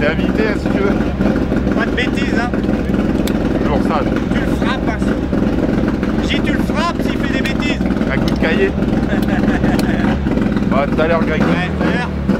T'es invité hein, si tu veux. Pas de bêtises, hein. Toujours sage. Tu le frappes, hein. Si tu le frappes, s'il fait des bêtises. Un coup de cahier. Bon, à tout à l'heure, Greg. Ouais, tout à l'heure.